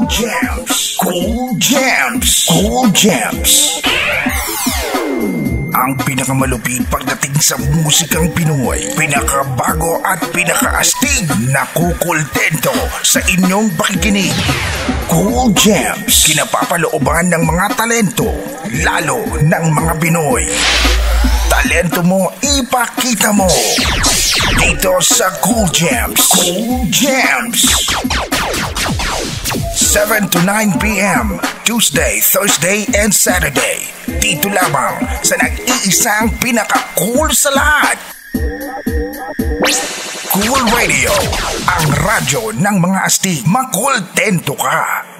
Cool Jams. Cool Jams. Cool Jams. Ang pinakamalupit pagdating sa musikang Pinoy, pinakabago at pinakaastig na kukultento sa inyong pakikinig. Cool Jams, kinapapalooban ng mga talento, lalo ng mga Pinoy. Talento mo, ipakita mo dito sa Cool Jams. Cool Jams, 7 to 9 p.m. Tuesday, Thursday, and Saturday. Dito lamang sa nag-iisang pinaka-cool sa lahat. Cool Radio, ang radyo ng mga astig. Makultento ka.